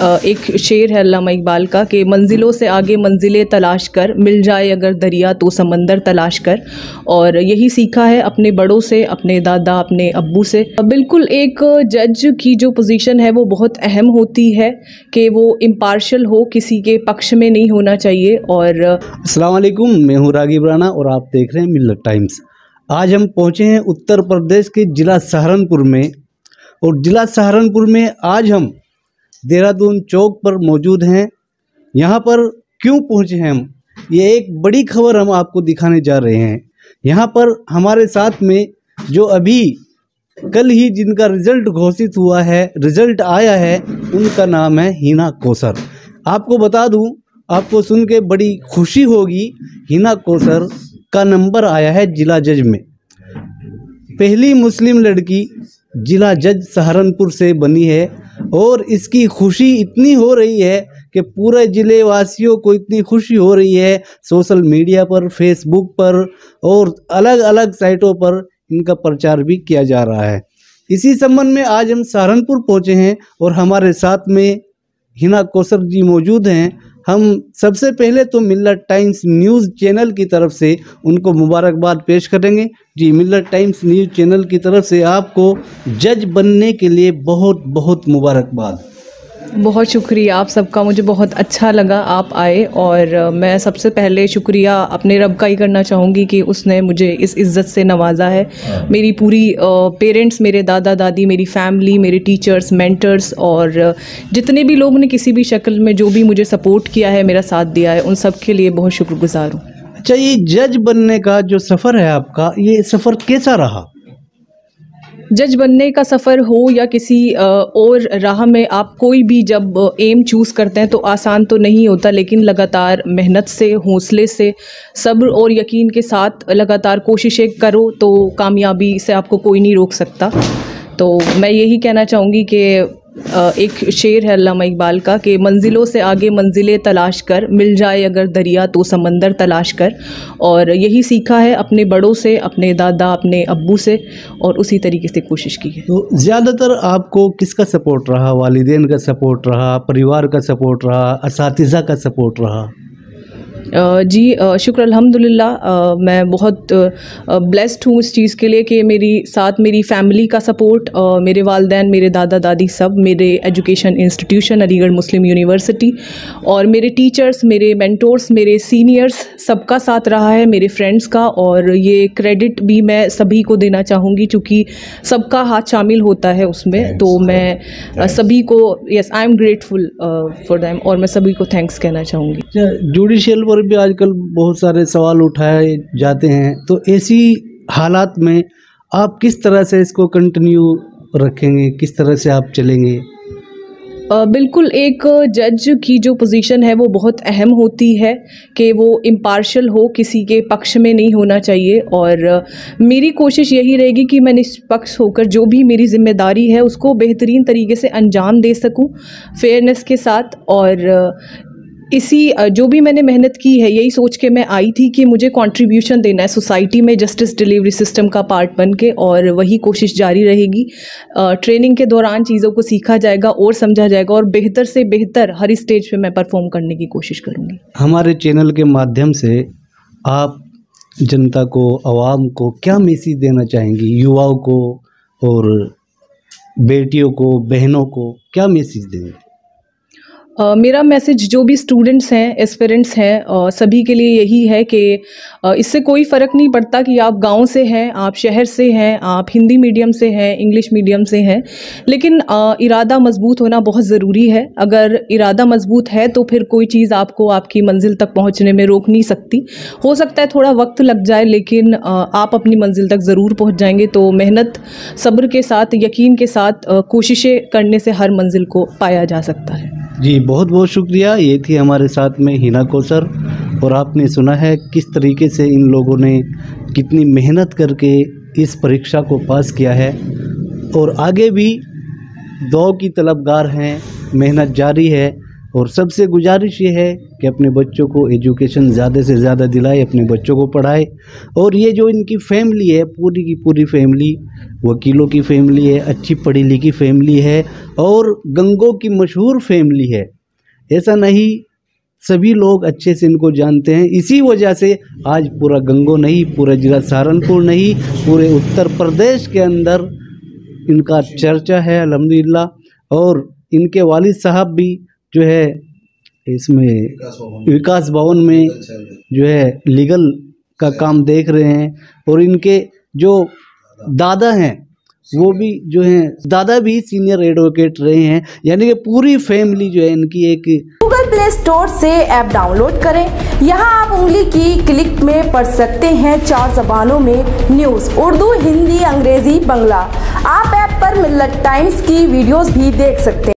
एक शेर है अल्लामा इकबाल का कि मंजिलों से आगे मंजिलें तलाश कर, मिल जाए अगर दरिया तो समंदर तलाश कर। और यही सीखा है अपने बड़ों से, अपने दादा, अपने अब्बू से। बिल्कुल एक जज की जो पोजीशन है वो बहुत अहम होती है कि वो इम्पार्शल हो, किसी के पक्ष में नहीं होना चाहिए। और अस्सलाम वालेकुम, मैं हूँ रागिब राना और आप देख रहे हैं मिल्लत टाइम्स। आज हम पहुँचे हैं उत्तर प्रदेश के ज़िला सहारनपुर में, और ज़िला सहारनपुर में आज हम देहरादून चौक पर मौजूद हैं। यहाँ पर क्यों पहुँचे हैं हम, ये एक बड़ी खबर हम आपको दिखाने जा रहे हैं। यहाँ पर हमारे साथ में जो अभी कल ही जिनका रिज़ल्ट घोषित हुआ है, रिज़ल्ट आया है, उनका नाम है हिना कौसर। आपको बता दूं, आपको सुन के बड़ी खुशी होगी, हिना कौसर का नंबर आया है जिला जज में। पहली मुस्लिम लड़की जिला जज सहारनपुर से बनी है और इसकी खुशी इतनी हो रही है कि पूरे ज़िले वासियों को इतनी खुशी हो रही है। सोशल मीडिया पर, फेसबुक पर और अलग अलग साइटों पर इनका प्रचार भी किया जा रहा है। इसी संबंध में आज हम सहारनपुर पहुंचे हैं और हमारे साथ में हिना कौसर जी मौजूद हैं। हम सबसे पहले तो मिल्लत टाइम्स न्यूज़ चैनल की तरफ से उनको मुबारकबाद पेश करेंगे। जी, मिल्लत टाइम्स न्यूज़ चैनल की तरफ से आपको जज बनने के लिए बहुत बहुत मुबारकबाद। बहुत शुक्रिया आप सबका, मुझे बहुत अच्छा लगा आप आए। और मैं सबसे पहले शुक्रिया अपने रब का ही करना चाहूँगी कि उसने मुझे इस इज़्ज़त से नवाजा है। मेरी पूरी पेरेंट्स, मेरे दादा दादी, मेरी फैमिली, मेरे टीचर्स, मेंटर्स और जितने भी लोग ने किसी भी शक्ल में जो भी मुझे सपोर्ट किया है, मेरा साथ दिया है, उन सब के लिए बहुत शुक्रगुजार हूँ। अच्छा, ये जज बनने का जो सफ़र है आपका, ये सफ़र कैसा रहा? जज बनने का सफ़र हो या किसी और राह में आप कोई भी जब एम चूज़ करते हैं तो आसान तो नहीं होता, लेकिन लगातार मेहनत से, हौसले से, सब्र और यकीन के साथ लगातार कोशिशें करो तो कामयाबी से आपको कोई नहीं रोक सकता। तो मैं यही कहना चाहूँगी कि एक शेर है अल्लामा इकबाल का कि मंजिलों से आगे मंजिलें तलाश कर, मिल जाए अगर दरिया तो समंदर तलाश कर। और यही सीखा है अपने बड़ों से, अपने दादा, अपने अब्बू से, और उसी तरीके से कोशिश की है। तो ज़्यादातर आपको किसका सपोर्ट रहा? वालिदैन का सपोर्ट रहा, परिवार का सपोर्ट रहा, असातिज़ा का सपोर्ट रहा? जी शुक्र अल्हम्दुलिल्लाह, मैं बहुत ब्लेस्ड हूँ इस चीज़ के लिए कि मेरी साथ मेरी फैमिली का सपोर्ट, मेरे वालिदैन, मेरे दादा दादी सब, मेरे education institution Aligarh Muslim University और मेरे टीचर्स, मेरे मेंटोर्स, मेरे सीनियर्स, सबका साथ रहा है, मेरे फ्रेंड्स का। और ये क्रेडिट भी मैं सभी को देना चाहूँगी क्योंकि सबका हाथ शामिल होता है उसमें। तो मैं सभी को, yes, I am grateful for them, और मैं सभी को थैंक्स कहना चाहूँगी। जुडिशियल पर भी आजकल बहुत सारे सवाल उठाए जाते हैं, तो ऐसी हालात में आप किस तरह से इसको कंटिन्यू रखेंगे, किस तरह से आप चलेंगे? बिल्कुल एक जज की जो पोजीशन है वो बहुत अहम होती है कि वो इम्पार्शल हो, किसी के पक्ष में नहीं होना चाहिए। और मेरी कोशिश यही रहेगी कि मैं निष्पक्ष होकर जो भी मेरी जिम्मेदारी है उसको बेहतरीन तरीके से अंजाम दे सकूं, फेयरनेस के साथ। और इसी जो भी मैंने मेहनत की है, यही सोच के मैं आई थी कि मुझे कंट्रीब्यूशन देना है सोसाइटी में जस्टिस डिलीवरी सिस्टम का पार्ट बन के, और वही कोशिश जारी रहेगी। ट्रेनिंग के दौरान चीज़ों को सीखा जाएगा और समझा जाएगा, और बेहतर से बेहतर हर स्टेज पे मैं परफॉर्म करने की कोशिश करूँगी। हमारे चैनल के माध्यम से आप जनता को, आवाम को क्या मैसेज देना चाहेंगी? युवाओं को और बेटियों को, बहनों को क्या मैसेज देंगे? मेरा मैसेज जो भी स्टूडेंट्स हैं, एस्पिरेंट्स हैं, सभी के लिए यही है कि इससे कोई फ़र्क नहीं पड़ता कि आप गांव से हैं, आप शहर से हैं, आप हिंदी मीडियम से हैं, इंग्लिश मीडियम से हैं, लेकिन इरादा मजबूत होना बहुत ज़रूरी है। अगर इरादा मजबूत है तो फिर कोई चीज़ आपको आपकी मंजिल तक पहुंचने में रोक नहीं सकती। हो सकता है थोड़ा वक्त लग जाए, लेकिन आप अपनी मंजिल तक ज़रूर पहुँच जाएंगे। तो मेहनत, सब्र के साथ, यकीन के साथ कोशिशें करने से हर मंजिल को पाया जा सकता है। जी, बहुत बहुत शुक्रिया। ये थी हमारे साथ में हिना कौसर, और आपने सुना है किस तरीके से इन लोगों ने कितनी मेहनत करके इस परीक्षा को पास किया है, और आगे भी दुआ की तलबगार हैं, मेहनत जारी है। और सबसे गुजारिश ये है कि अपने बच्चों को एजुकेशन ज़्यादा से ज़्यादा दिलाए, अपने बच्चों को पढ़ाए। और ये जो इनकी फैमिली है, पूरी की पूरी फैमिली वकीलों की फैमिली है, अच्छी पढ़ी लिखी फैमिली है और गंगों की मशहूर फैमिली है। ऐसा नहीं, सभी लोग अच्छे से इनको जानते हैं। इसी वजह से आज पूरा गंगो नहीं, पूरा जिला सहारनपुर नहीं, पूरे उत्तर प्रदेश के अंदर इनका चर्चा है अल्हम्दुलिल्लाह। और इनके वालिद साहब भी जो है इसमें विकास भवन में जो है लीगल का काम देख रहे हैं। और इनके जो दादा हैं वो भी जो हैं, दादा भी सीनियर एडवोकेट रहे हैं। यानी कि पूरी फैमिली जो है इनकी एक। गूगल प्ले स्टोर से ऐप डाउनलोड करें। यहाँ आप उंगली की क्लिक में पढ़ सकते हैं 4 ज़बानों में न्यूज़, उर्दू, हिंदी, अंग्रेजी, बंगला। आप ऐप पर मिल्लत टाइम्स की वीडियोस भी देख सकते हैं।